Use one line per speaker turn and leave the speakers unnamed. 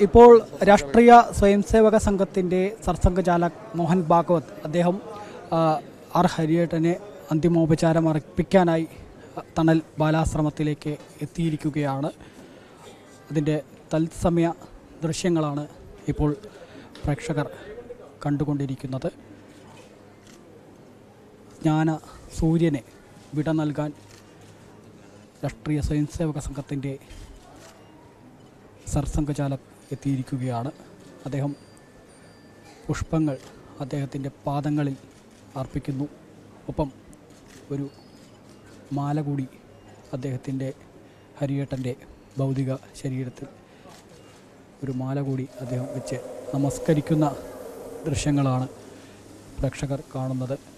ഇപ്പോൾ രാഷ്ട്രീയ സ്വയംസേവക സംഘത്തിൻ്റെ സർസംഘചാലക് മോഹൻ ഭാഗവത് അദ്ദേഹം ആർ ഹരിയേട്ടനെ അന്തിമോപചാരം അർപ്പിക്കാനായി തണൽ ബാലാശ്രമത്തിലേക്ക് എത്തിയിരിക്കുകയാണ്. അതിൻ്റെ തത്സമയ ദൃശ്യങ്ങളാണ് ഇപ്പോൾ പ്രേക്ഷകർ കണ്ടുകൊണ്ടിരിക്കുന്നത്. ജ്ഞാന സൂര്യനെ വിട നൽകാൻ രാഷ്ട്രീയ സ്വയംസേവക സംഘത്തിൻ്റെ സർസംഘചാലക് എത്തിയിരിക്കുകയാണ്. അദ്ദേഹം പുഷ്പങ്ങൾ അദ്ദേഹത്തിൻ്റെ പാദങ്ങളിൽ അർപ്പിക്കുന്നു. ഒപ്പം ഒരു മാല കൂടി അദ്ദേഹത്തിൻ്റെ ഹരിയേട്ടൻ്റെ ഭൗതിക ശരീരത്തിൽ ഒരു മാല കൂടി അദ്ദേഹം വെച്ച് നമസ്കരിക്കുന്ന ദൃശ്യങ്ങളാണ് പ്രേക്ഷകർ കാണുന്നത്.